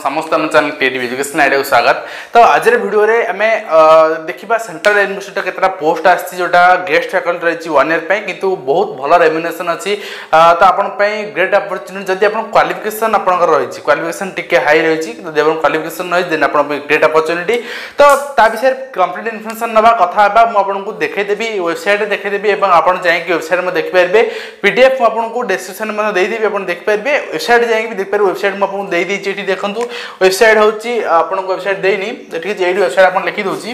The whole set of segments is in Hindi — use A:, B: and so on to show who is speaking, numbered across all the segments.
A: समस्त चैनल क्रिएटिव एजुकेशन आइडिया को स्वागत। तो आज वीडियो रे आमे देखिबा सेंट्रल यूनिवर्सिटी केतरा पोस्ट आछि जोटा गेस्ट फैकल्टी रही 1 ईयर पे किंतु बहुत भलो रेम्युनरेशन अछि। तो आपन पे ग्रेट अपॉर्चुनिटी जदि आपन क्वालिफिकेशन आपन रही क्वालिफिकेशन टिके हाई रही जदि आपन क्वालिफिकेशन रही देन आपन पे ग्रेट अपॉर्चुनिटी। तो ता विषय कंप्लीट इन्फॉर्मेशन नबा कथा बा मु आपन को देखै देबी वेबसाइट देखै देबी एवं आपन जाय कि वेबसाइट में देख पारबे पीडीएफ मु आपन को डिस्क्रिप्शन में दे देबी आपन देख पारबे वेबसाइट जाय कि देख पारबे वेबसाइट मु आपन दे दी एठी देखंतु वेबसाइट होची आपन को वेबसाइट देनी ठीक है एठी वेबसाइट आपन लिखि दोची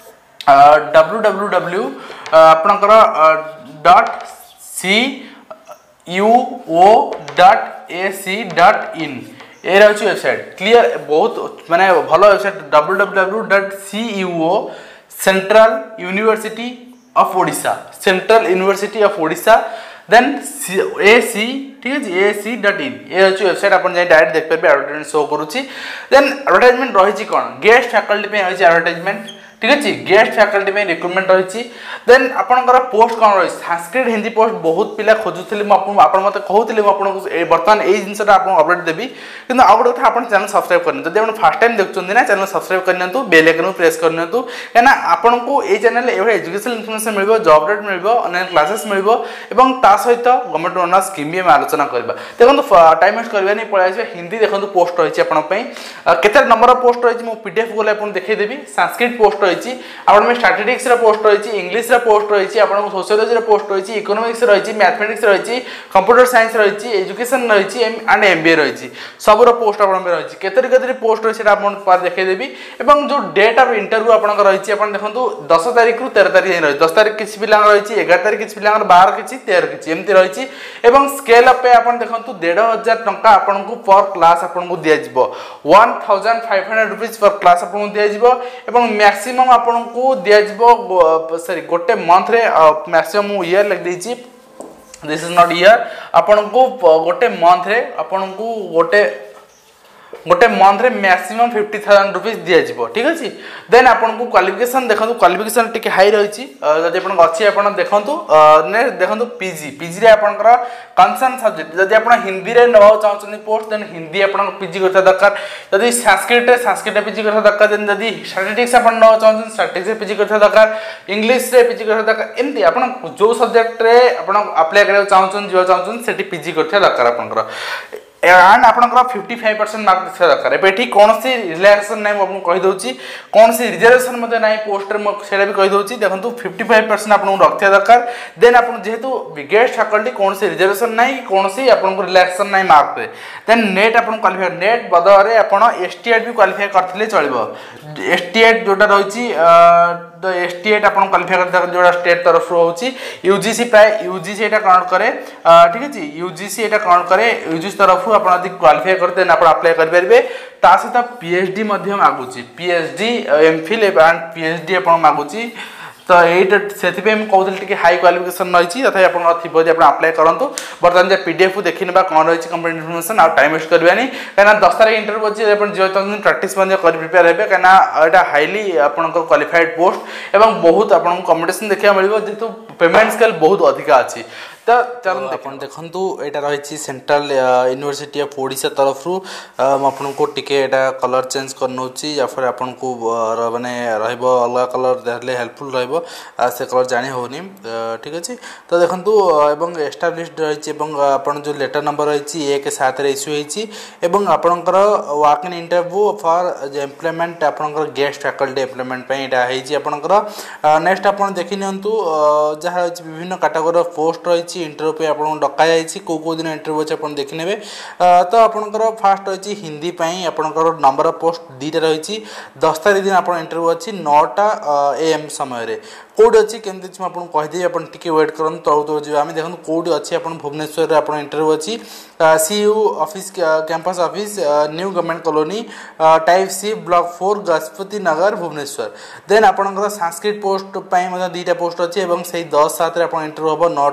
A: www आपनकर .cuo.ac.in ए रहउची वेबसाइट क्लियर बहुत माने भलो website www.cuo central university of Odisha central university of Odisha then AC ठीक है ac.in ये अछि वेबसाइट अपन जाय डायरेक्ट देख परबे एडवर्टाइजमेंट शो करूची। देन एडवर्टाइजमेंट रहिची कोन गेस्ट फैकल्टी पे होची एडवर्टाइजमेंट ठीक अछि गेस्ट फैकल्टी पे रिक्रूटमेंट रहिची। देन आपनकर पोस्ट कोन रहि संस्कृत हिंदी पोस्ट बहुत पिला खोजुथिले म आपन मते कहउथिले म आपन वर्तमान ए जिंसटा आपन अपडेट देबी किंतु आ गोटे कथा आपन चैनल सब्सक्राइब करन जदि आपन फर्स्ट टाइम देखचोंदी ना चैनल सब्सक्राइब करनतु बेल आइकन प्रेस करनतु केना आपन को ए चैनल एवढे एजुकेशनल इन्फॉर्मेशन मिलबो जॉब अपडेट मिलबो ऑनलाइन क्लासेस मिलबो एवं ता सहित गवर्नमेंट ओनर स्कीम भी आलोचना करबा। देखंतु टाइम वेस्ट करबा नै पळा आइबा हिंदी देखंतु पोस्ट रहिछि आपन पई केते नंबर ऑफ पोस्ट रहिछि मो पीडीएफ गोले आपन देखै देबी संस्कृत पोस्ट रहिछि आपन में स्टैटिस्टिक्स रा पोस्ट रहिछि इंग्लिश रा पोस्ट रहिछि आपन को सोशियोलॉजी रा पोस्ट रहिछि इकोनॉमिक्स रहिछि मैथमेटिक्स रहिछि कंप्यूटर साइंस रहिछि एजुकेशन रहिछि एंड एमबीए रहिछि सब रा पोस्ट आपन में रहिछि केते पोस्ट रहिछि सेटा आपन पर देखै देबी एवं जो डेट ऑफ इंटरव्यू आपन को रहिछि आपन देखंतु 10 तारिख रु 13 तारिख रहि 10 तारिख किछि पिला रहिछि 11 तारिख किछि पिला 12 किछि 13 किछि एमति रहिछि एवं स्केल अप पे आपन देखंतु 1500 टंका आपन को पर क्लास आपन को दिया जिवो 1500 रुपीस पर क्लास आपन को दिया जिवो एवं मैक्सिमम आपन को दिया जिवो सॉरी गोटे मंथ रे मैक्सिमम ईयर लग देछि दिस इज नॉट ईयर आपन को गोटे मंथ रे आपन को गोटे मंथ रे मैक्सिमम 50,000 रुपीस दिया जिवो ठीक अछि। देन आपन को क्वालिफिकेशन देखंतु क्वालिफिकेशन टिके हाई रहिछि जदि आपन अछि आपन देखंतु ने देखंतु पीजी रे आपनकर कंसर्न सब्जेक्ट जदि आपन हिंदी रे नवा चाहछन पोस्ट देन हिंदी आपन पीजी करता दरकार जदि संस्कृत रे पीजी करता दरकार देन जदि स्टैटिस्टिक्स आपन नवा चाहछन स्टैटिस्टिक्स रे पीजी करता दरकार इंग्लिश रे पीजी करता दरकार एमति आपन जो सब्जेक्ट रे आपन अप्लाई करे चाहछन जो चाहछन सेठी पीजी करता दरकार आपनकर एंड आपनकर 55% मार्क देखा दरकार एठी कोन सी रिलैक्सेशन नै हम कहि दोची कोन सी रिजर्वेशन मते नै पोस्ट रे सेडा भी कहि दोची देखंतु 55% आपन रखिया दरकार देन आपन जेहेतु गेस्ट फैकल्टी कोन सी रिजर्वेशन नै कोन सी आपन को रिलैक्सेशन नै मार्क पे देन नेट आपन क्वालिफाई नेट बदरे आपन एसटीएट भी क्वालिफाई करथिले चलिबो एसटीएट जोटा रहिची तो एसटीएट आपन क्वालिफाई करता जोटा स्टेट तरफ होची यूजीसी प्राय यूजीसी एटा काउंट करे ठीक अछि यूजीसी एटा काउंट करे यूजीसी तरफ आपण अधिक क्वालिफाई करते न आपण अप्लाई कर परबे ता सहित पीएचडी मध्य मागुची पीएचडी एमफिल एंड पीएचडी आपण मागुची तो एट सेति पे हम कहउतल टिके हाई क्वालिफिकेशन रहिची तथा आपण थिबो जे आपण अप्लाई करंतु बर्तमान जे पीडीएफ को देखिनबा कोन रहिची कंप्लीट इन्फॉर्मेशन आ टाइम वेस्ट करबानी काना 10 तारिख इंटरव्यू अछि आपण जे प्रैक्टिस मध्य कर प्रिपेयर हेबे काना एटा हाईली आपण को क्वालिफाइड पोस्ट एवं बहुत आपण कंपटीशन देखिया मिलबो जेतु पेमेंट स्केल बहुत अधिक अछि। तो चलन अपन देखंतु एटा रहिछि सेंट्रल यूनिवर्सिटी ऑफ ओडिशा तरफ रु आपन को टिके एटा कलर चेंज करनोची या फिर आपन को माने रहबो अलग कलर देले हेल्पफुल रहबो से कलर जानि होनी ठीक अछि। तो देखंतु एवं एस्टैब्लिश्ड रहिछि एवं आपन जो लेटर नंबर रहिछि 1/7 रे इश्यू होइछि एवं आपनकर walk in interview for employment आपनकर गेस्ट फैकल्टी एम्प्लॉयमेंट पे एटा होइछि आपनकर नेक्स्ट आपन देखिनंतु जहा विभिन्न कैटेगरी ऑफ पोस्ट रहिछि इंटरव्यू पे आपन डका जाईछि को दिन इंटरव्यू अछि आपन देखि नेबे। तो आपनकर फास्ट होछि हिंदी पई आपनकर नंबर ऑफ पोस्ट दीटा रहिछि 10 तारिख दिन आपन इंटरव्यू अछि 9टा AM समय रे कोड अछि केमति हम आपन कहि दे आपन टिके वेट करन तो जे हम देखन कोड अछि आपन भुवनेश्वर रे आपन इंटरव्यू अछि CU office campus office new government colony type C block 4 Gajapati Nagar Bhubaneswar then आपनकर संस्कृत पोस्ट पई मतलब दीटा पोस्ट अछि एवं सेही 10/7 रे आपन इंटरव्यू हो 9टा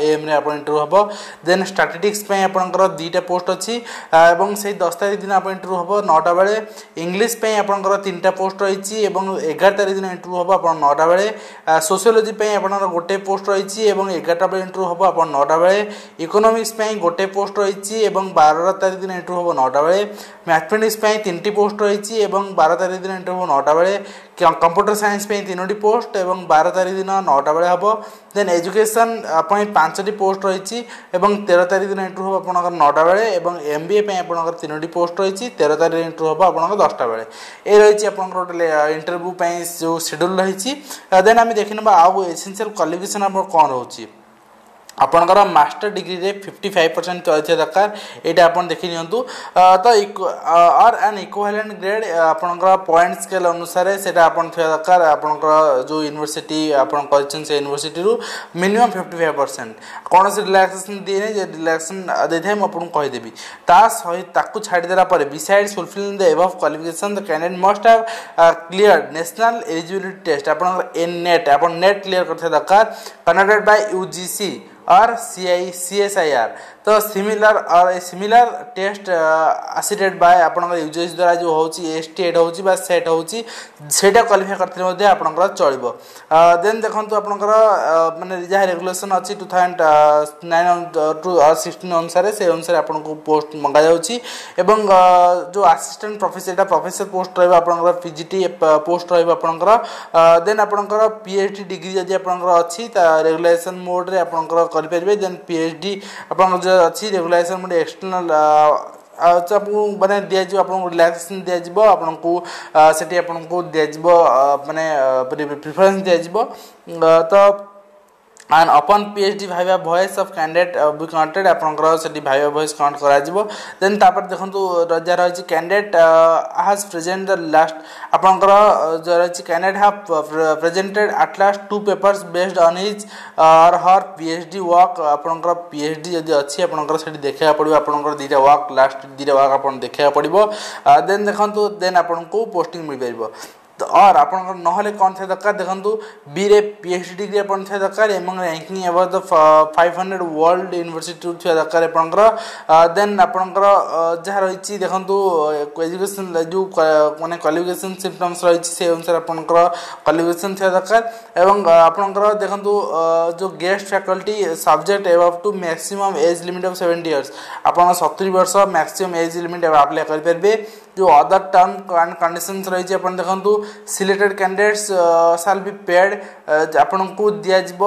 A: AM रे आपण इंटरव्यू हबो देन स्टैटिस्टिक्स पे आपनकर दुईटा पोस्ट अछि एवं से 10 तारिख दिन आपण इंटरव्यू हबो 9टा बेले इंग्लिश पे आपनकर 3टा पोस्ट रहिछि एवं 11 तारिख दिन इंटरव्यू हबो आपण 9टा बेले सोशियोलॉजी पे आपनकर गोटे पोस्ट रहिछि एवं 11टा बेले इंटरव्यू हबो आपण 9टा बेले इकोनॉमिक्स पे गोटे पोस्ट रहिछि एवं 12 तारिख दिन इंटरव्यू हबो 9टा बेले मैथमेटिक्स पे 3टी पोस्ट रहिछि एवं 12 तारिख दिन इंटरव्यू 9टा बेले कंप्यूटर साइंस पे 3टी पोस्ट एवं 12 तारिख दिन 9टा बेले हबो देन एजुकेशन अपन 5टी पोस्ट रहिछि एवं 13 तारिख दिन इंटरव्यू हबो आपनकर 9टा बेले एवं एमबीए पे आपनकर 3टी पोस्ट रहिछि 13 तारिख इंटरव्यू हबो आपनकर 10टा बेले ए रहिछि आपनकर इंटरव्यू पे जो शेड्यूल रहिछि देन हम देखिनबा आउ एसेंशियल क्वालिफिकेशन आपन कोन रहउछि आपनकर मास्टर डिग्री रे 55% चलथे दरकार एटा आपन देखि नियंतु तो और एन इक्विवेलेंट ग्रेड आपनकर पॉइंट स्केल अनुसार सेटा आपन थे दरकार आपनकर जो यूनिवर्सिटी आपन करिछन से यूनिवर्सिटी रु मिनिमम 55% कोन से रिलैक्सेशन दिने जे रिलैक्सेशन देथै हम आपन कहि देबी ता सहित ताकू छाडी देला पर besides fulfilling the above qualification the candidate must have cleared national eligibility test आपन नेट आपन नेट क्लियर करथे दरकार कंडक्टेड बाय यूजीसी और CSIR तो सिमिलर टेस्ट असिस्टेड बाय आपनकर यूजीसी द्वारा जो होची स्टेट होची बा सेट होची सेटा क्वालिफाई करथि मध्ये आपनकर चलिबो देन देखंतु आपनकर माने जे रेगुलेशन अछि 2009 टू 16 अनुसार से अनुसार आपनको पोस्ट मंगा जाउची एवं जो असिस्टेंट प्रोफेसर एटा प्रोफेसर पोस्ट रहबा आपनकर पीजीटी पोस्ट रहबा आपनकर देन आपनकर पीएचडी डिग्री जदि आपनकर अछि ता रेगुलेशन मोड रे आपनकर करि परबे देन पीएचडी आपनकर अच्छी रेगुलेशन में एक्सटर्नल आपको माने दिया जो आपको रिलैक्सेशन दिया जिवो आपको सेठी आपको दिया जिवो माने प्रेफरेंस दिया जिवो तो and upon PhD viva voice of candidate be counted आपनकर सेठी viva voice count करा जिवो देन तापर देखंतु रजा रहछि candidate has present the last आपनकर जो रहछि candidate have presented at last 2 papers based on his or her PhD work आपनकर PhD यदि अछि आपनकर सेठी देखा पड़िबो आपनकर दीटा वर्क लास्ट दीटा वर्क आपन देखा पड़िबो देन देखंतु देन आपनको पोस्टिंग मिल परबो और आपनकर नहले कोन थे दरकार देखंतु बी रे पीएचडी डिग्री आपन थे दरकार among ranking above the 500 world university थे दरकार आपनकर देन आपनकर जहा रहिछि देखंतु एजुकेशन जो माने क्वालिफिकेशन सिम्पटम्स रहिछि से अनुसार आपनकर क्वालिफिकेशन थे दरकार एवं आपनकर देखंतु जो guest faculty subject above to maximum age limit of 70 years आपन 70 वर्ष मैक्सिमम एज लिमिट अप्लाई कर परबे जो अदर टर्म एंड कंडीशंस रहिछि अपन देखंतु selected candidates shall be paid आपन को दिया जिवो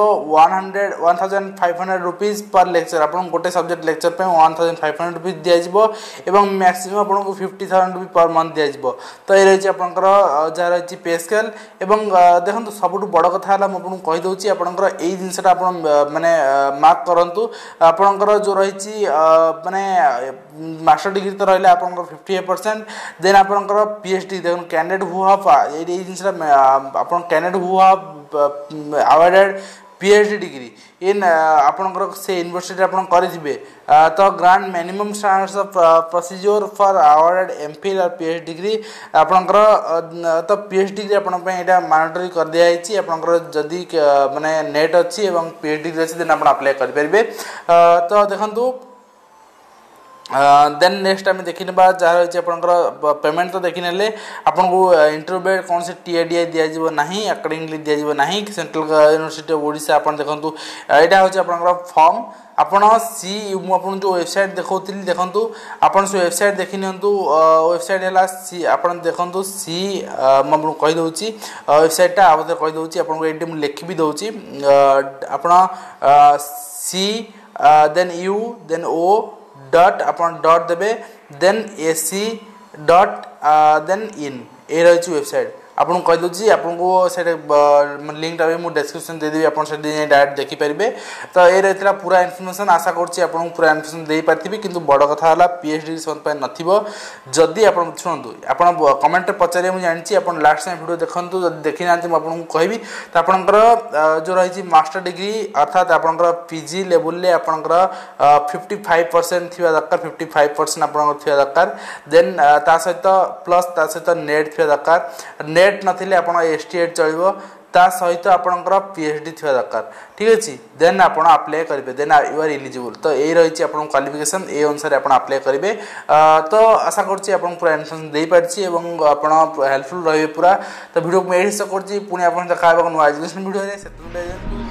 A: 1500 रुपीस पर लेक्चर आपन गोटे सब्जेक्ट लेक्चर पे 1500 रुपीस दिया जिवो एवं मैक्सिमम आपन को 50000 रुपीस पर मंथ दिया जिवो तो ए रहिछि आपनकर जा रहिछि पे स्केल एवं देखंतु सबटु बड़ कथा हला म आपन कहि दोछि आपनकर एई जिंसटा आपन माने मार्क करंतु आपनकर जो रहिछि माने मास्टर डिग्री तो रहले आपनकर 58% देन आपनकर पीएचडी देखन कैंडिडेट हु हैव ए जिंसटा आपन candidate who have awarded PhD degree in आपनकर से यूनिवर्सिटी आपन करिथिबे तो grand minimum standards of procedure for awarded MPhil और पीएचडी डिग्री आपनकर तो पीएचडी डिग्री आपन पे एटा मैंडेटरी कर दिया हिची आपनकर जदी माने नेट अछि एवं पीएचडी डिग्री अछि देन आपन अप्लाई कर परबे तो देखंतु देन नेक्स्ट आम देखने जहाँ रही आपंकर पेमेंट तो देखने आपन को इंटरव्यू कौन से टीएडीआई दिज्व ना अकॉर्डिंगली दिज्व ना सेंट्रल यूनिवर्सिटी ऑफ ओडिशा आप देखूँ यहाँ हूँ आप फॉर्म आपन सी मुझे जो वेबसाइट देखी देखूँ आपन से वेबसाइट देखी नियंतु वेबसाइट है सी आपन देखूँ सी मुझे कहीदे वेबसाइटा आप कहीदे आपको ये लिखि भी दूसरी आप C then U then O dot अपन डॉट देबे then AC dot then in ए रही वेबसाइट आपन कह दूसरी आपको से लिंक टा भी डिस्क्रिप्शन दे देबी आपन से डायरेक्ट देखि परिबे तो ए रहितला पूरा इन्फॉर्मेशन आशा करछि आपन पूरा इन्फॉर्मेशन देई पारथिबी किंतु बड़ कथा हला पीएचडी संत पे नथिबो जदी आपन सुनंतु आपन कमेंट रे पचारे मु जानछि आपन लास्ट टाइम वीडियो देखंतु जदी देखि नांति म आपन को कहबी तो आपनकर जो रहिछि मास्टर डिग्री अर्थात आपनकर पीजी लेवल ले आपनकर 55% थिबा दरकार 55% आपनकर थिबा दरकार देन ता सहित प्लस ता सहित नेट थिबा दरकार नेट नथिले आपण एसटीएट चलिबो ता सहित आपणकर पीएचडी थिबा दरकार ठीक अछि देन आपण अप्लाई करिवे देन यू आर एलिजिबल तो ए रही आपण क्वालिफिकेशन ए अनुसार आपण अप्लाई करिवे तो आशा करछि आपण पूरा इन्फॉर्मेशन देई पारछि एवं आपण हेल्पफुल रहिबे पूरा तो वीडियो को मैं एडिट करछि पुनी आपण देखा नुवा एजुकेशन वीडियो रे सेतु